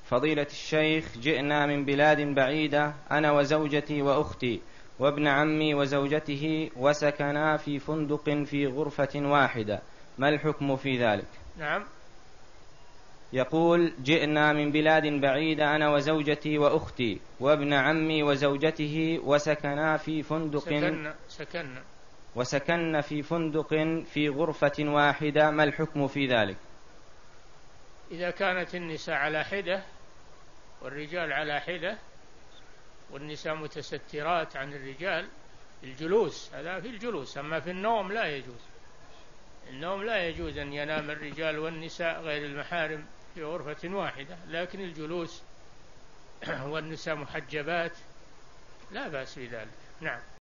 فضيلة الشيخ، جئنا من بلاد بعيدة أنا وزوجتي وأختي وابن عمي وزوجته، وسكنا في فندق في غرفة واحدة، ما الحكم في ذلك؟ نعم. يقول: جئنا من بلاد بعيدة أنا وزوجتي وأختي وابن عمي وزوجته، وسكنا في فندق وسكن في فندق في غرفة واحدة، ما الحكم في ذلك؟ إذا كانت النساء على حدة والرجال على حدة والنساء متسترات عن الرجال، الجلوس، هذا في الجلوس. أما في النوم لا يجوز. النوم لا يجوز أن ينام الرجال والنساء غير المحارم في غرفة واحدة، لكن الجلوس والنساء محجبات لا بأس بذلك. نعم.